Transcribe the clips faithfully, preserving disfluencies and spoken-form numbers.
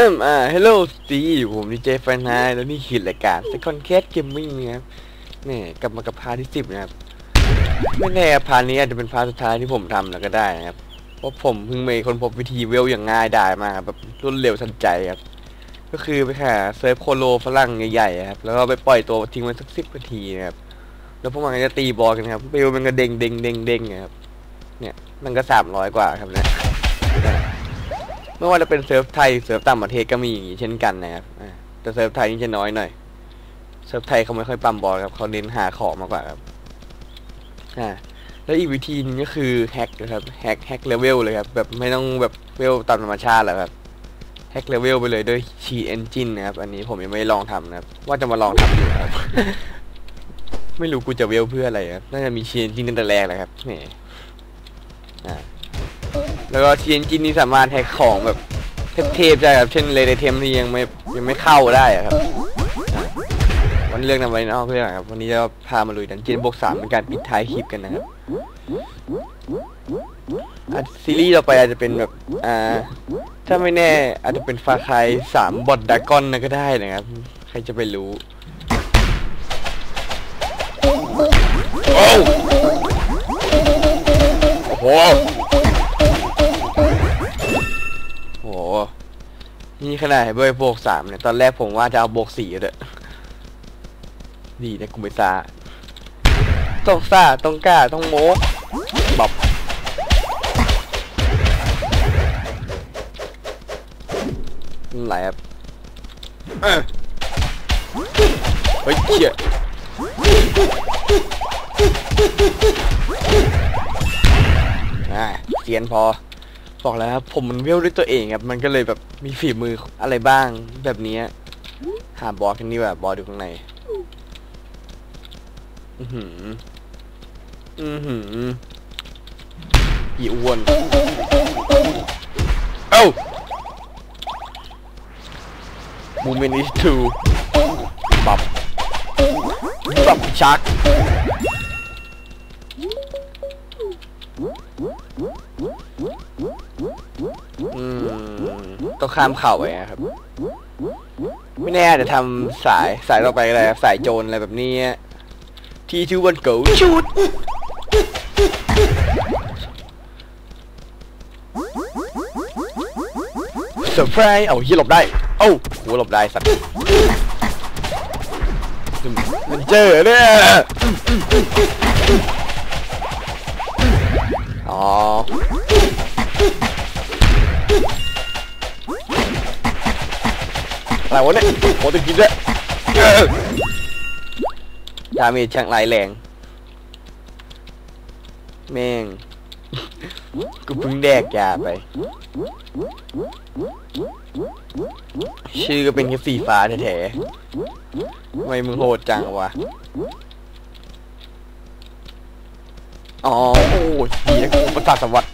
อ่า Hello สตีผมดีเจแฟนไฮแล้วนี่คือรายการ Second Case Gaming นะครับนี่กลับมากับพาร์ทที่สิบนะครับไม่แน่พาร์ทนี้อาจจะเป็นพาร์ทสุดท้ายที่ผมทำแล้วก็ได้นะครับเพราะผมเพิ่งมีคนพบวิธีเวลอย่างง่ายดายมากแบบรวดเร็วทันใจครับก็คือไปหาเซิร์ฟโคโลฝรั่งใหญ่ๆครับแล้วก็ไปปล่อยตัวทิ้งไว้สักสิบนาทีนะครับแล้วพวกมันก็จะตีบอลกันครับเวลมันก็เด้งเด้งเด้งเด้งครับเนี่ยมันก็สามร้อยกว่าครับเนี่ยไม่ว่าจะเป็นเซิร์ฟไทยเซิร์ฟต่างประเทศก็มีอย่างนี้เช่นกันนะครับแต่เซิร์ฟไทยนี่จะน้อยหน่อยเซิร์ฟไทยเขาไม่ค่อยปั๊มบอลครับเขาเน้นหาของมากกว่าครับอ่าแล้วอีกวิธีนึงก็คือแฮกนะครับแฮกแฮกเลเวลเลยครับแบบไม่ต้องแบบเวลตามธรรมชาติแล้วครับแฮกเลเวลไปเลยด้วยชีเอนจินนะครับอันนี้ผมยังไม่ลองทำนะครับว่าจะมาลองทำอยู่ครับ ไม่รู้กูจะเวลเพื่ออะไรครับน่าจะมีชีเอนจินตั้งแต่แรกเลยครับนี่อ่าแล้วก็ชีเอนจินนี่สามารถแฮกของแบบเทพๆได้ครับเช่นเลเดเทมที่ยังไม่ยังไม่เข้าได้ครับวันเรื่องนำไว้นอกเรื่องครับวันนี้จะพามาลุยดันเจียนบวกสามเป็นการปิดท้ายคลิปกันนะครับซีรีส์ต่อไปอาจจะเป็นแบบอ่าถ้าไม่แน่อาจจะเป็นฟาคายสามบอทดากอนนะก็ได้นะครับใครจะไปรู้โอ้โหโอ้โหนี่ขนาดเบอร์บวกสามเนี่ยตอนแรกผมว่าจะเอาบวกสี่เลยดีนะกูไม่ซาต้องซาต้องกล้าต้องโม้บับไหลครับเฮ้ยเชี่ยอ่าเซียนพอบอกแล้วครับผมมันเวลด้วยตัวเองครับมันก็เลยแบบมีฝีมืออะไรบ้างแบบนี้หาบอสกันนี่แบบบอสอยู่ข้างในอือหืออือหืออีอ้วนเอ้ามูเมนต์ is two บับบับชักอืมต้องข้ามเข่าไปครับไม่แน่จะทำสายสายต่อไปอะไรสายโจรอะไรแบบนี้ที่ชื่อวันเก๋าชุดเซอร์ไพรส์เอาที่หลบได้เอ้าหัวหลบได้สัตว์มันเจอเนี่ยอ๋ออะไรวะเนี่ยโคตรกินเลยดาเมจช่างไรแรงแม่งกูเพิ่งแดกยาไปชื่อก็เป็นแค่สีฟ้าแท้ๆทำไมมึงโหดจังวะอ๋อโอ้ยดีนะกูประสาทสวัสดิ์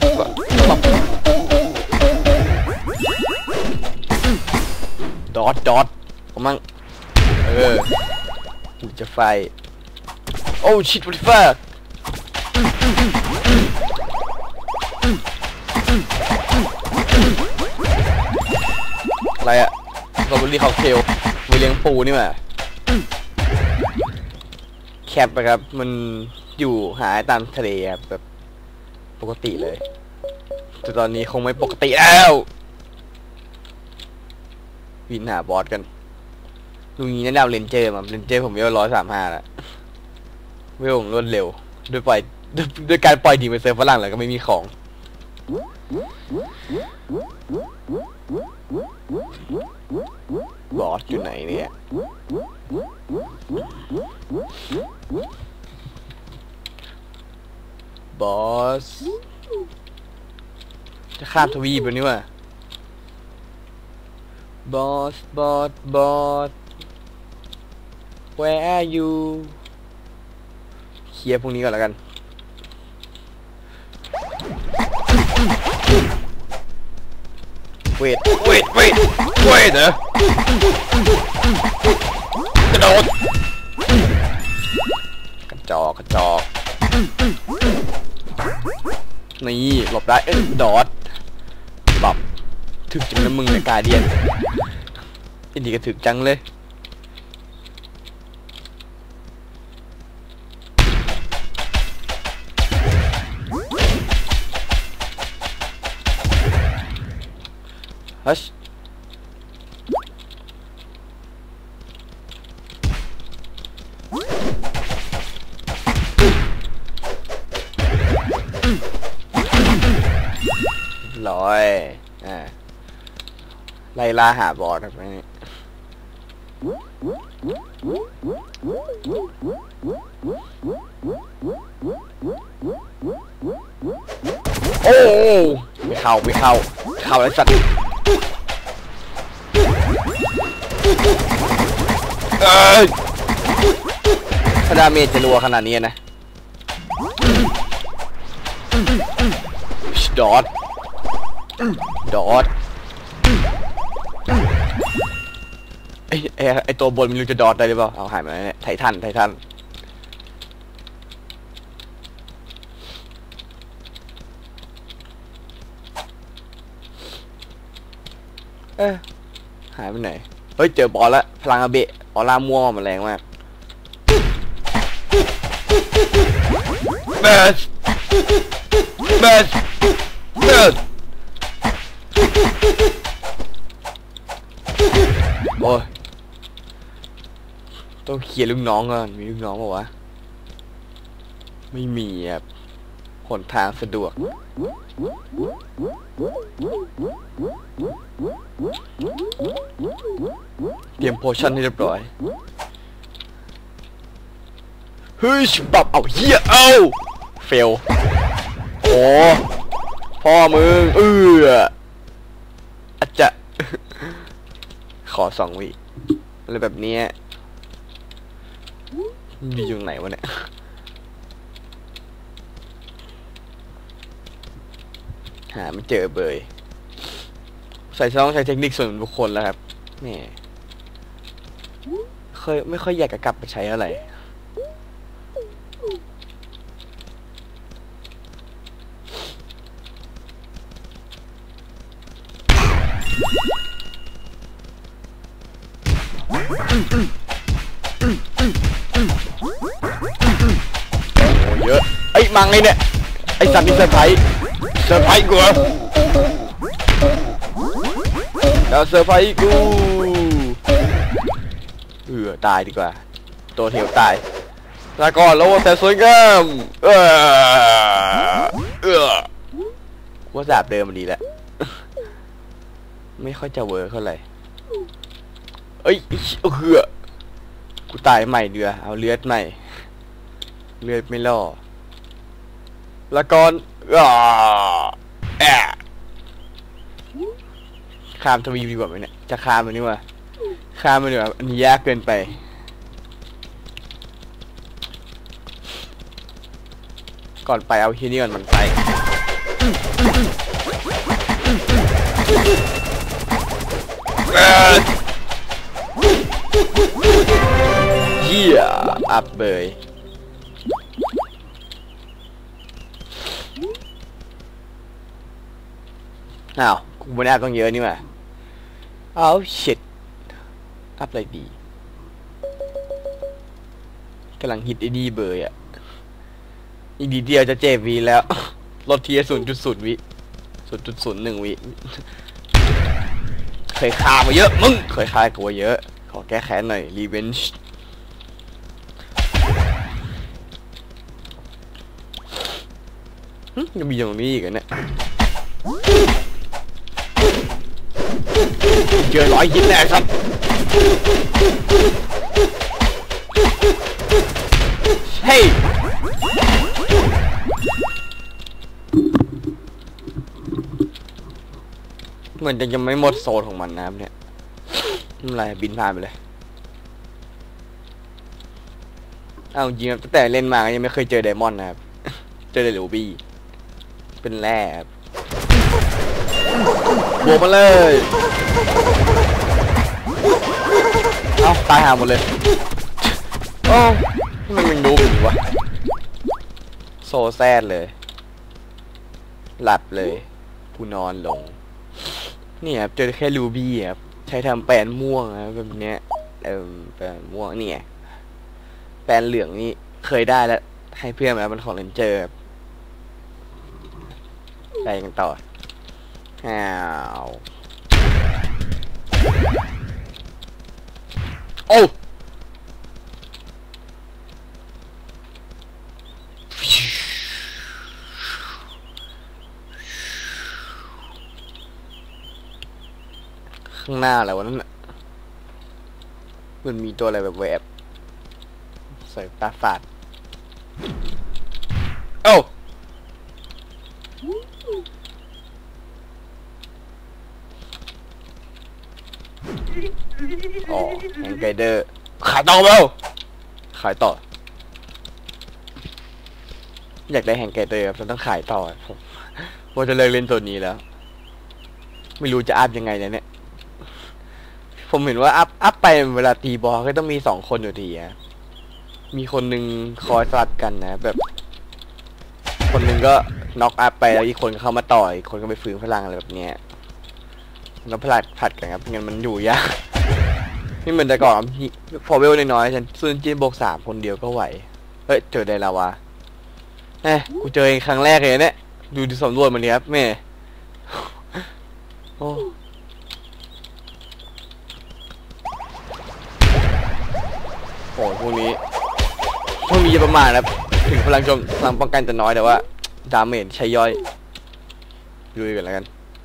ดอทดอทผมมั่งเออกูจะไฟโอ้ชิตวัตฟ้าอะไรอะสตรอเบอรี่ค็อกเทลไปเลี้ยงปูนี่มาแคปนะครับมันอยู่หาตามทะเลครับแบบปกติเลยแต่ตอนนี้คงไม่ปกติแล้ววินหาบอสกันลุงนี้แนะนำเลนเจอร์มาเลนเจอร์ผมเวลร้อยสามห้าแล้วเวลรวดเร็วด้วยปล่อยด้วยการปล่อยดีไปเซิร์ฟฝรั่งแล้วก็ไม่มีของบอสอยู่ไหนเนี่ยบอสจะข้ามทวีปไปนี่วะบอสบอสบอส where are you เคลียร์พวกนี้ก่อนแล้วกันเวทเวทเวทเวทเหรอกระโดดกระจอกกระจอกนี่หลบได้เอ้ยดอทบับถึกจังนะมึงเนี่ยกาเดียนอินดีก็ถึกจังเลยฮัชร้อยอ่าไล่ล่าหาบอสครับนี่โอ้ไม่เข้าไม่เข้าเข้าไอ้สัตว์เอ้ยถ้าดาเมจจะรัวขนาดนี้นะดอทดอทไอไอไอตัวบนมันรู้จะดอทได้หรือเปล่าเอาหายมาเนี่ยไททันไททันเอ๊ะหายไปไหนเฮ้ยเจอบอลแล้วพลังอาเบะออร่าม่วงมันแรงมากเบสเบสเบสโอ้ยต้องเคลียร์ลูกน้องก่อนมีลูกน้องเปล่าวะไม่มีครับหนทางสะดวกเตรียมโพชั่นให้เรียบร้อยเฮ้ยปรับเอาเฮียเอาเฟลโอ้พ่อมึงเอออาจจะขอสองวิอะไรแบบนี้มีอยู่ไหนวะเนี่ยหาไม่เจอเบยใส่ช่องใช้เทคนิคส่วนบุคคลแล้วครับนี่เคยไม่ค่อยอยากจะกลับไปใช้อะไรโอ้เยอะไอ้มังไงเนี่ยไอ้สัตว์นี่เซอร์ไพรส์เซอร์ไพรส์กูแล้วเซอร์ไพรส์กูเออตายดีกว่าตัวเทียวตายลาก่อนแล้วแต่สวยงามเออเออว่าสาบเดิมมันดีแล้วไม่ค่อยจะเวิร์คเท่าไหร่เอ้ยเออกูตายใหม่เดือเอาเลือดใหม่เลือดไม่ล่อละก่อนอ่าแอะข้ามทวีดีกว่าไหมเนี่ยจะข้ามมันนี่วะข้ามมันดีกว่าอันนี้ยากเกินไปก่อนไปเอาที่นี่ก่อนมันไปเหี้ยอัพเบยอ้าวกูไม่ได้อัพต้องเยอะนี่ว่ะเอาชิตอัพอะไรดีกำลังฮิตไอ้ดีเบยอ่ะอีกดีเดียวจะเจวีแล้วลดทีศูนย์จุดศูนย์วิศูนย์จุดศูนย์หนึ่งวิเคยฆ่ามาเยอะมึงเคยฆ่ากูเยอะขอแก้แค้นหน่อยรีเวนจ์ยังมีอย่างนี้อีกเนี่ยเจอร้อยยิงแน่ครับเฮ้ยเหมือนจะยังไม่หมดโซนของมันนะครับเนี่ยไม่เป็นไรบินผ่านไปเลยเอาจริงๆตั้งแต่เล่นมายังไม่เคยเจอไดมอนด์นะครับเจอแต่ลูบี้เป็นแร่ครับบวกมาเลยเอาตายหาหมดเลยโอ้มันมันดูอยู่วะโซแซดเลยหลับเลยกูนอนลงนี่ครับเจอแค่รูบี้ครับใช้ทำแปลนม่วงนะแบบเนี้ยเออแปลนม่วงเนี่ยแปลนเหลืองนี่เคยได้แล้วให้เพื่อนมามันของเลนเจอร์ไปกันต่ออ้าวโอ้ข้างหน้าอะไรวะนั่นน่ะมันมีตัวอะไรแบบแวบใส่ตาฝาดโอ้อ๋อแฮงไกเดอร์ขายต่อเปล่าขายต่ออยากได้แฮงไกเดอร์ครับต้องขายต่อผมว่าจะเลิกเล่นตัวนี้แล้วไม่รู้จะอัพยังไงเนี่ยผมเห็นว่าอัพอัพไปเวลาตีบอลก็ต้องมีสองคนอยู่ดีอะมีคนหนึ่งคอยสลัดกันนะแบบคนหนึ่งก็น็อกอัพไปแล้วอีกคนก็เข้ามาต่ออีกคนก็ไปฟื้นพลังอะไรแบบเนี้ยแล้วพลัดผัดกันครับงั้นมันอยู่ยากไม่เหมือนแต่ก่อนพอเวลน้อยๆฉันซื้อจีนบวกสามคนเดียวก็ไหวเฮ้ยเจอได้แล้ววะเฮ้ยกูเจอเองครั้งแรกเลยเนี่ยดูดิสำรวจมันดิครับแม่โอ้โหพวกนี้พวกนี้จะประมาณนะถึงพลังโจมพลังป้องกันจะน้อยแต่ว่าดาเมจใช้ย่อยดูกันแล้วกัน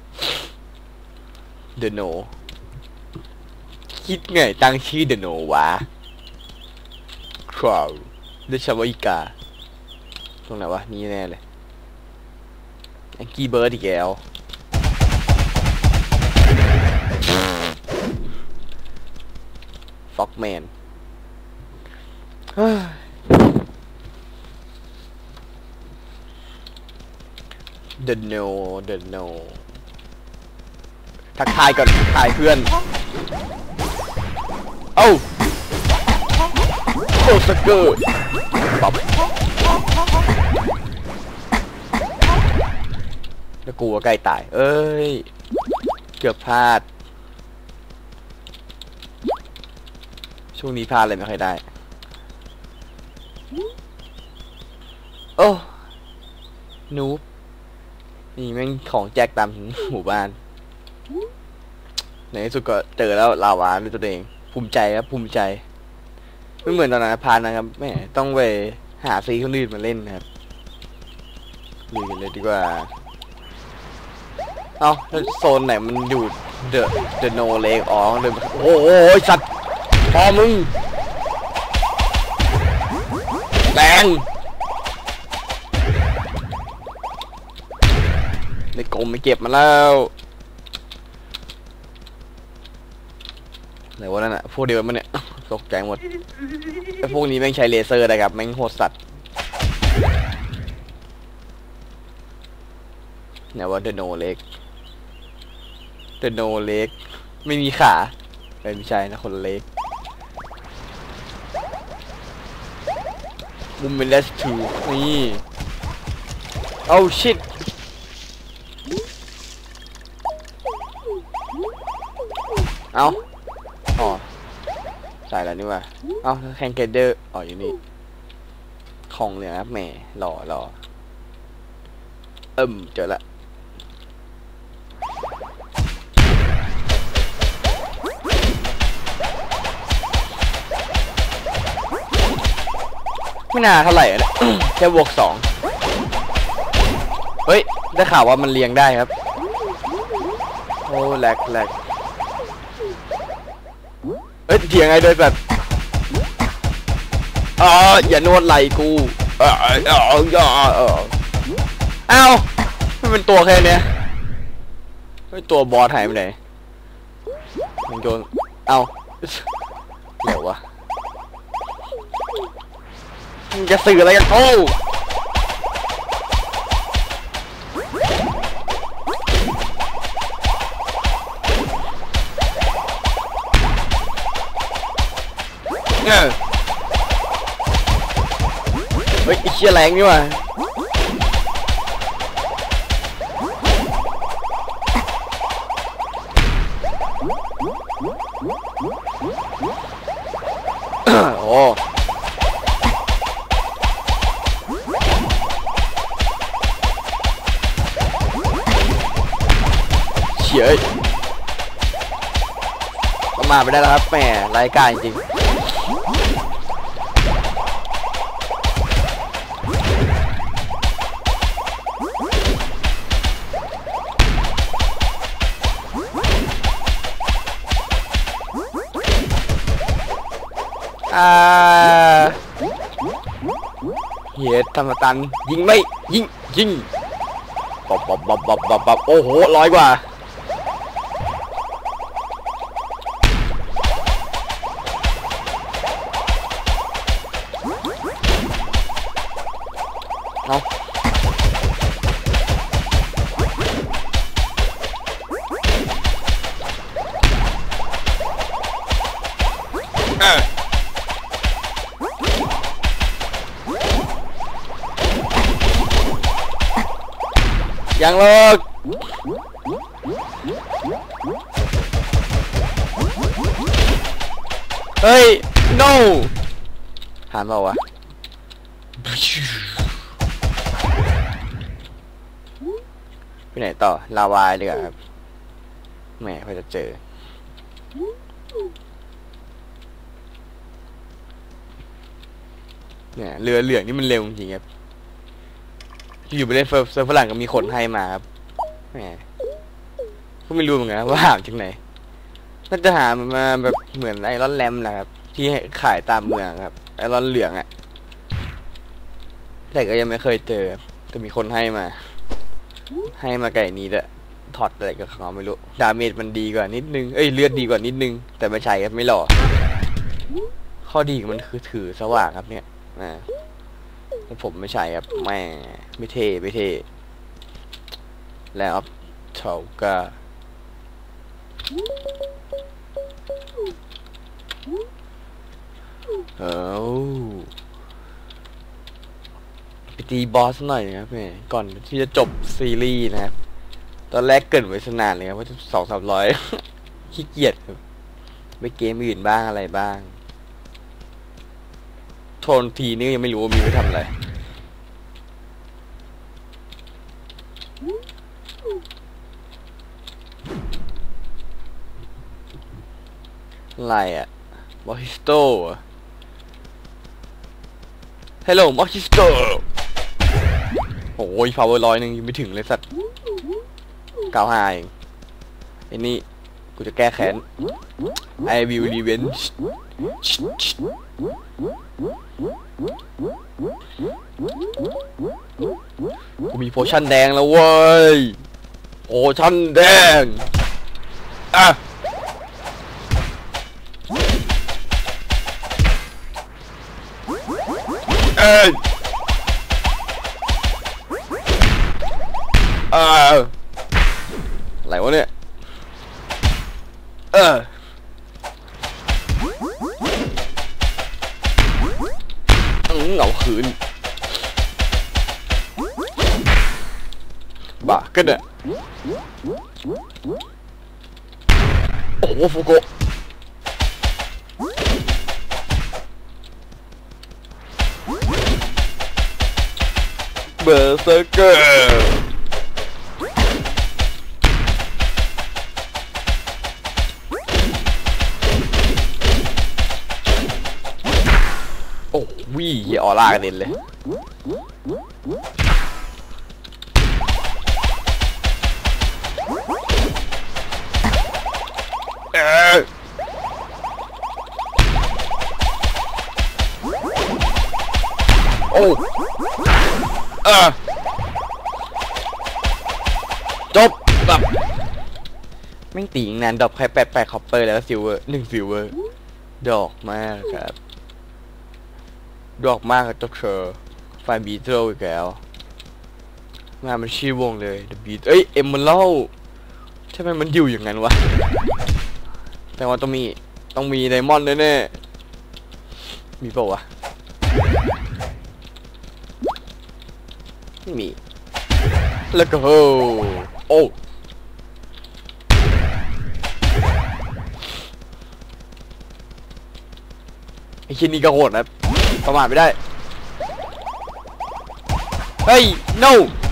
เดโนคิดไงตั้งชื่อเดโนวะคราวเดชาวอิกาตรงไหนวะนี่แน่เลยแองกี้เบิร์ดอีกแล้วฟ็อกแมนเดโนเดโนทักทายก่อนทักทายเพื่อนเอ้าโคสเกอร์ปั๊บแล้วกูก็ใกล้ตายเอ้ยเกือบพลาดช่วงนี้พลาดเลยไม่ค่อยได้โอ้นูบนี่แม่งของแจกตามหมู่บ้านในที่สุดก็เจอแล้วลาวาด้วยตัวเองภูมิใจครับภูมิใจไม่เหมือนตอนนั้นพานนะครับแม่ต้องไปหาซีคนอื่นมาเล่นนะครับลุยกันเลยดีกว่าเอ้าโซนไหนมันอยู่เดอะเดอะโนเลกอ๋อเลยโอ้โหสัตว์พอมึงแรงในกลมไม่เก็บมาแล้วไหนวะนั่นอะพวกเดียวมันเนี่ยตกใจหมดไอ้พวกนี้แม่งใช้เลเซอร์นะครับแม่งโหดสัตว์ไหนว่าเดโนเล็กเดโนเล็กไม่มีขาไม่ใช่นะคนเล็กมุมเป็นเลสทูนี่โอ้ชิตเอาอ๋อใส่แล้วนี่ว่าเอ้าแคนเกเดอร์อ๋ออยู่นี่ของเหลือครับแหมหล่อหล่อเอิ่มเจอละไม่น่าเท่าไหร่นะ แค่บวกสองเฮ้ยได้ข่าวว่ามันเลี้ยงได้ครับโอ้แหลกแหลกเอ้ยเถียงไงโดยแบบอ๋ออย่านวดไหล่กูเออเออเออเออเอ้ามันเป็นตัวแค่เนี้ยไม่ตัวบอสหายไปไหนมันโยนเอ้าเดี๋ยววะมึงจะสื่ออะไรกันโอ้เฮ้ยไอ้เชี่ยแรงนี่ว่ะโอ้เฉียดมาไปได้แล้วครับแหมรายการจริงอ่าเฮียทำตันยิงไม่ยิงยิงปับปับปับปับปับปับโอ้โหร้อยกว่าเอายังเลิกเฮ้ย no หานเปล่าวะไปไหนต่อลาวายดีกว่าครับแหมพอจะเจอเนี่ยเรือเหลืองนี่มันเร็วจริงครับอยู่ไปเล่นเซิร์ฟเซิร์ฟฝรั่งก็มีคนให้มาครับแหมก็ไม่รู้เหมือนกันว่าหาจากไหนน่าจะหามาแบบเหมือนไอรอนแรมนะครับที่ขายตามเมืองครับไอรอนเหลืองอะแต่ก็ยังไม่เคยเจอแต่มีคนให้มาให้มาไก่นี้แหละถอดอะไรกับเขาไม่รู้ดาเมจมันดีกว่านิดนึงเอ้ยเลือดดีกว่านิดนึงแต่ไม่ใช่ครับไม่หล่อข้อดีของมันคือถือสว่างครับเนี่ยอ่าผมไม่ใช่ครับแม่ไม่เท่ไม่เท่แล้วเท่ากับเอ้าไปตีบอสหน่อยนะครับแม่ก่อนที่จะจบซีรีส์นะครับตอนแรกเกิดไว้สนานเลยครับว่าสองสามร้อยขี้เกียจครับไปเกมอื่นบ้างอะไรบ้างโทนทีนี่ยังไม่รู้ว่ามีไว้ทำอะไรอะไรอะมอฮิสโต้ฮัลโหลมอฮิสโต้โอ้ยพาวเวอร์ร้อยหนึ่งยังไม่ถึงเลยสัตว์เก้าห้าเองไอ้นี่กูจะแก้แค้น I will revenge กูมีโพชั่นแดงแล้วเว้ยโพชั่นแดงอ่ะเอ้ยอ่าอะไรวะเนี่ยเออเหงาคืนบ้ากันเนี่ยโอ้โหฟูโกเบอร์เซอร์เกอร์โอ้วิ่งออร่ากระเด็นเลยเออโอ้เออจบแบบแม่งตีงนานดอกแค่แปดแปดคอปเปอร์แล้วซิลเวอร์หนึ่งซิลเวอร์ดอกมากครับดอกมากกับเจ้าเธอไฟบีเทิลอีกแล้วงานมันชื่อวงเลย The Beat เอ้ยเอมเมอรัลทำไมมันอยู่อย่างนั้นวะแต่ว่าต้องมีต้องมีไดมอนด์แน่ๆมีเปล่าวะไม่มีแล้วก็โอ้โอ้ไอ้ชิ้นนี้ก็โหดนะประมาทไม่ได้เฮ้ย no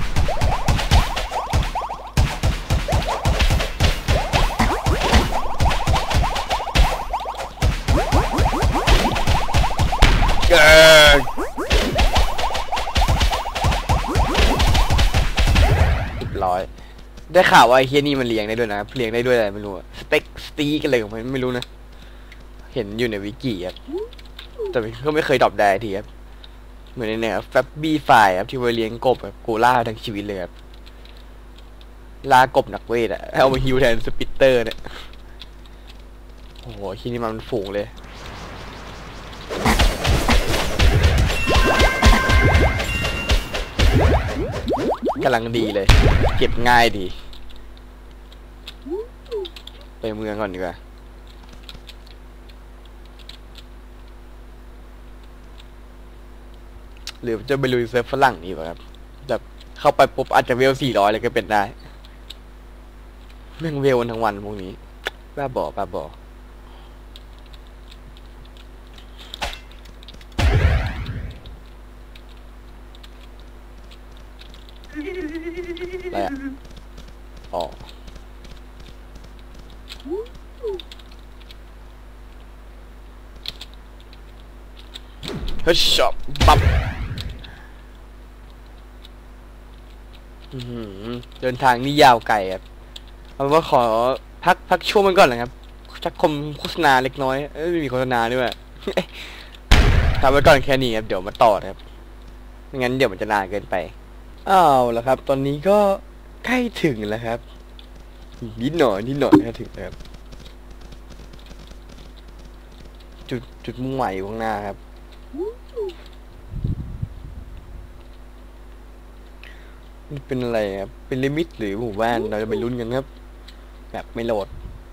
เกิดร้อยได้ข่าวว่าไอ้เฮียนี่มันเลี้ยงได้ด้วยนะเลี้ยงได้ด้วยอะไรไม่รู้สเต็กสตีกันเลยของมันไม่รู้นะเห็นอยู่ในวิกิครับแต่ก็ไม่เคยตอบได้ทีครับเหมือนในเนี่ยแฟบบี้ไฟครับที่ไว้เลี้ยงกบแบบกูล่าทั้งชีวิตเลยครับล่ากบนักเวทอะเอามาฮิวแทนสปิตเตอร์เนี่ยโอ้โหที่นี่มันฝูงเลยกำลังดีเลยเก็บง่ายดีไปเมืองก่อนดีกว่าหรือจะไปลุยเซิร์ฟฝรั่งนี่ป่ะครับแบบเข้าไปปุ๊บอาจจะเวลสี่ร้อยเลยก็เป็นได้แม่งเวลทั้งวันพวกนี้บ้าบอบ้าบออะไรอ่ะอ๋อเฮ้ยช็อปปั๊บเดินทางนี่ยาวไกลครับเอาเป็นว่าขอพักพักช่วงมันก่อนนะครับชักคมโฆษณาเล็กน้อยเอ้ยไม่มีโฆษณาด้วยทำไว้ก่อนแค่นี้ครับเดี๋ยวมาต่อครับไม่งั้นเดี๋ยวมันจะนานเกินไปอ้าวแล้วครับตอนนี้ก็ใกล้ถึงแล้วครับนิดหน่อยนิดหน่อยนะถึงแล้วจุดจุดมุ่งหมายอยู่ข้างหน้าครับเป็นอะไรครับเป็นลิมิตหรือหมู่บ้านเราจะไปลุ้นกันครับแบบไม่โหลด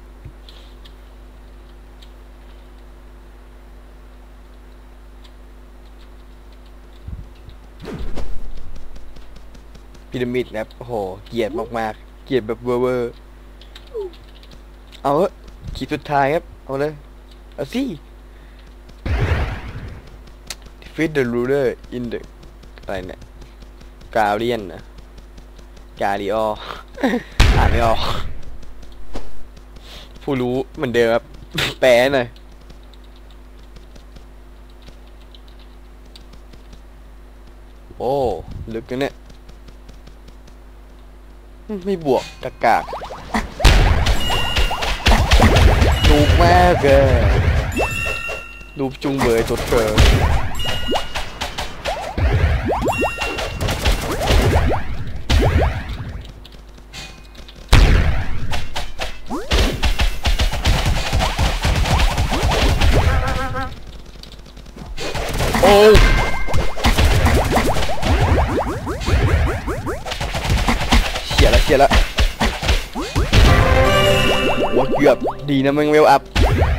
พีระมิดครับโอ้โหเกลียดมากๆเกลียดแบบเวอร์เวอร์เอาเถอะขีดสุดท้ายครับเอาเลยเอาสิ defeat the ruler in the อะไรเนี่ยกาเลียนนะกาลิอออ่านไม่ออกผู้รู้เหมือนเดิมครับแปลหน่อยโอ้ลึกนะเนี่ยไม่บวกกากาดูมากเลยดูจุงเบยตัวเธอโอ้เฉียละเฉียละโอ้เกือบดีนะมึงเวลอัพ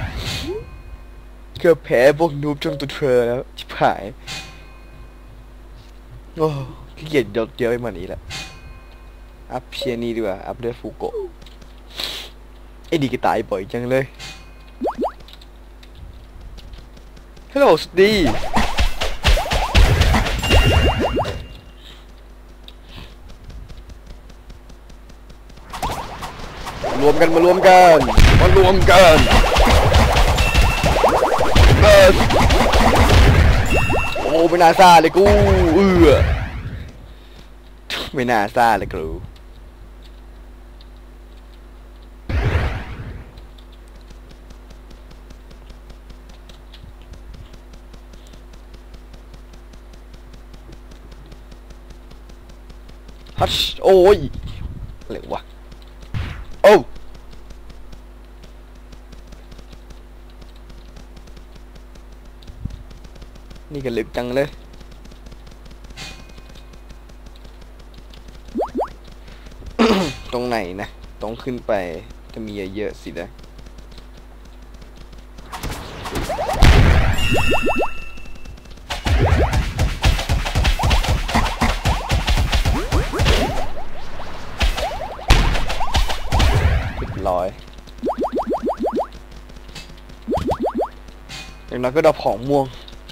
เกือบแพ้พวกนูบจนตัวเธอแล้วชิบหายโอ้ขี้เกียจยดเยอะไปมานี้แหละอัพเชียนี่ดีกว่าอัพเดอร์ฟูโกะไอ้ดีก็ตายบ่อยจังเลยฮัลโหลสตีรวมกันมารวมกันมารวมกันเออโอ้ไม่น่าซาเลยกูเออไม่น่าซาเลยกูฮัชโอ้ยอะไรวะโอ้นี่ก็ลึกจังเลยตรงไหนนะตรงขึ้นไปจะมีเยอะๆสินะร้อยอย่างน้อยก็ดอกของม่วง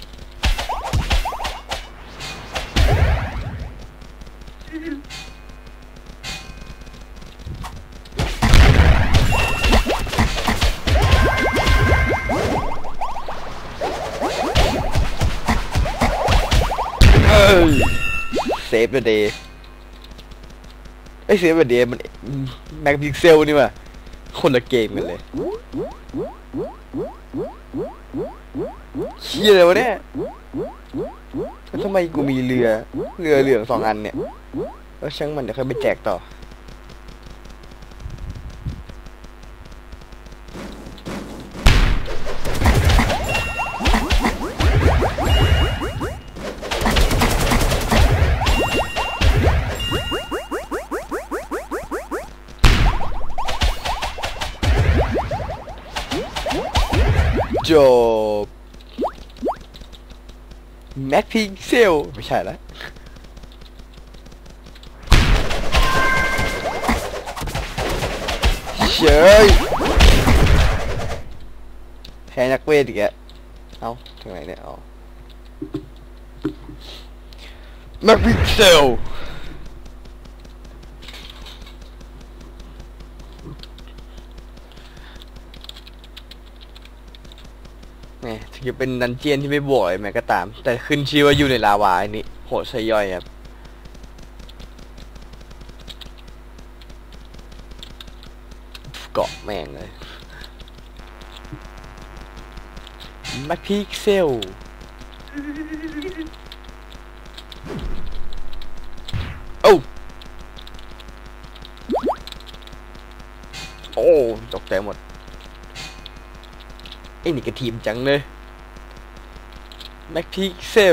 เซฟเดอะเดย์ไอเซฟเดอะเดย์มันแม็กพิกเซลนี่ว่ะคนละเกมกันเลยเชี่ยเลยวะเนี่ยแล้วทำไมกูมีเรือเรือเหลืองสองอันเนี่ยแล้วช่างมันเดี๋ยวค่อยไปแจกต่อจบแม็กพิกเซลไม่ใช่แล้วเชยแพ้นักเวทอีกแกเอ้าทางไหนเนี่ยอ๋อแม็กพิกเซลแหมถึงจะเป็นดันเจียนที่ไม่บวกเลยแม้ก็ตามแต่ขึ้นชื่อว่าอยู่ในลาวาอันนี้โหดใช่ย่อยครับเกาะแม่งเลยแม็กพิกเซลโอ้โอ้ตกใจหมดไอ้นี่กระทีมจังเลยแม็กพิกเซล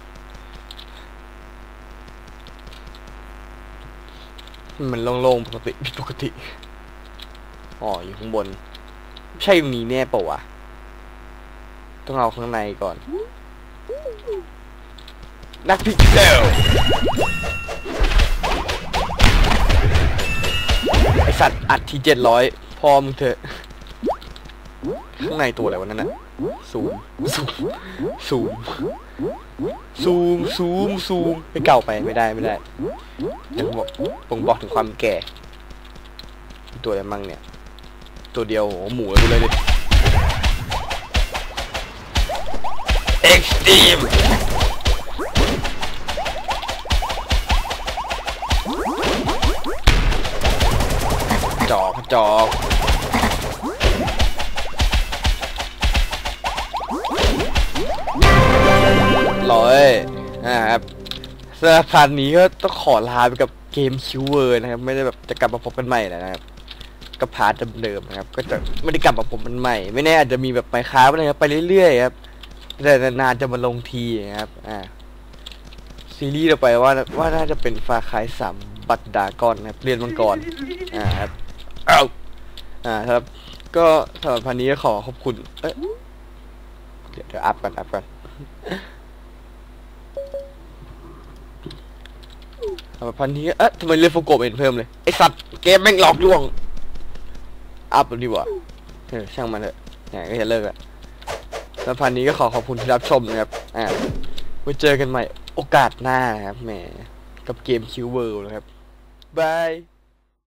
มันโล่งๆปกติผิดปกติอ๋ออยู่ข้างบนใช่ตรงนี้แน่เปล่าวะต้องเอาข้างในก่อนแม็กพิกเซลไอสัตว์อัดทีเจ็ดร้อยพอมึงเถอะข้างในตัวอะไรวะนั่นน่ะซูมซูมซูมซูมซูมซูมไม่เก่าไปไม่ได้ไม่ได้เดี๋ยวบอกผมบอกถึงความแก่ตัวอะไรมั่งเนี่ยตัวเดียวโอ้หมูเลยเลยเอ็กซ์ตรีมจอกจอกร้อยนะครับสำหรับพาร์ทนี้ก็ต้องขอลาไปกับเกมคิวเวอร์นะครับไม่ได้แบบจะกลับมาพบกันใหม่แล้วนะครับก็พาร์ทเดิมๆนะครับก็จะไม่ได้กลับมาผมมันใหม่ไม่แน่อาจจะมีแบบไปค้าอะไรครับไปเรื่อยๆครับแต่นานๆจะมาลงทีนะครับอ่าซีรีส์เราไปว่าว่าน่าจะเป็นฟาคายสามบัตดากอนนะครับเรียนมังกรอ่าครับเอ้าอ่าครับก็สำหรับพาร์ทนี้ก็ขอขอบคุณเอ๊ะเดี๋ยวเดี๋ยวอัพกันอัพกันพันทีเอ๊ะทำไมเลือดโฟโกะเป็นเพิ่มเลยไอสัตว์เกมแม่งหลอกลวงอัพแล้วดีกว่าเออช่างมันเถอะอย่างก็จะเลิกละแล้วพันนี้ก็ขอขอบคุณที่รับชมนะครับอ่าไว้เจอกันใหม่โอกาสหน้าครับแหมกับเกมคิวเวิลด์นะครับบาย